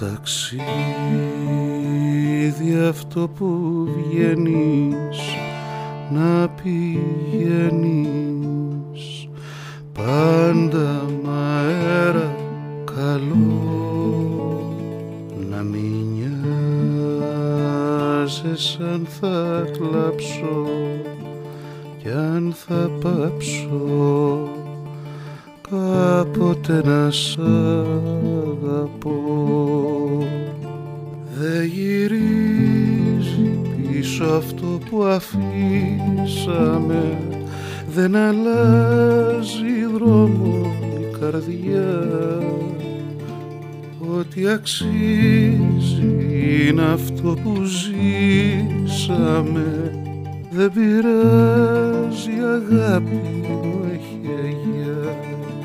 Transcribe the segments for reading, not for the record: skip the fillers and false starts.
ταξίδι αυτό που βγαίνεις να πηγαίνεις πάντα μ' αέρα καλό, να μην νοιάζεσαι αν θα κλάψω κι αν θα πάψω κάποτε να σ' αγαπώ. Δε γυρίζει πίσω αυτό που αφήσαμε, δεν αλλάζει δρόμο η καρδιά. Ό,τι αξίζει είναι αυτό που ζήσαμε, δεν πειράζει αγάπη μου έχει αγιά.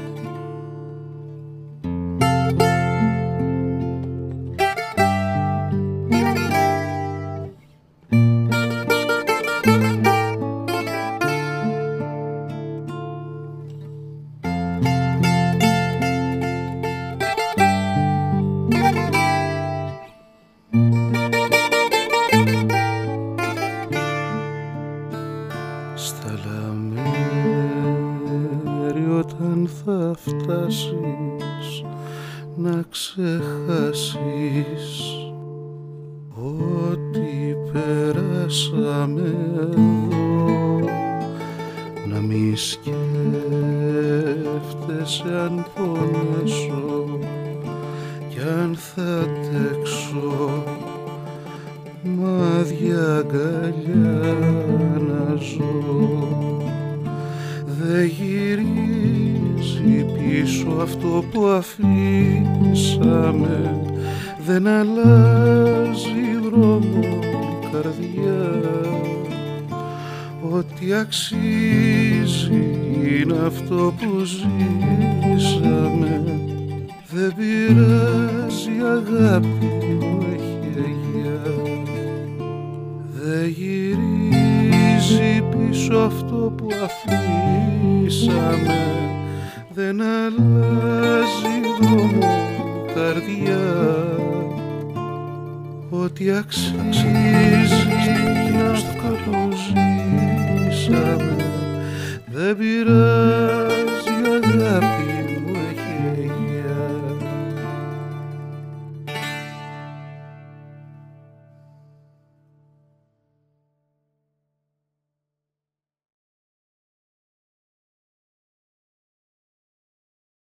Να ξεχάσεις ό,τι περάσαμε εδώ, να μη σκέφτεσαι αν πονέσω κι αν θα αντέξω μάδια αγκαλιά να ζω. Δε γυρίζει πίσω αυτό που αφήσαμε, δεν αλλάζει δρόμο η καρδιά. Ό,τι αξίζει είναι αυτό που ζήσαμε, δεν πειράζει αγάπη μου έχει αγιά. Δε γυρίζει πίσω αυτό που αφήσαμε, δεν αλλάζει δρόμο η καρδιά. Ό,τι αξίζει είναι αυτό που ζήσαμε, δεν πειράζει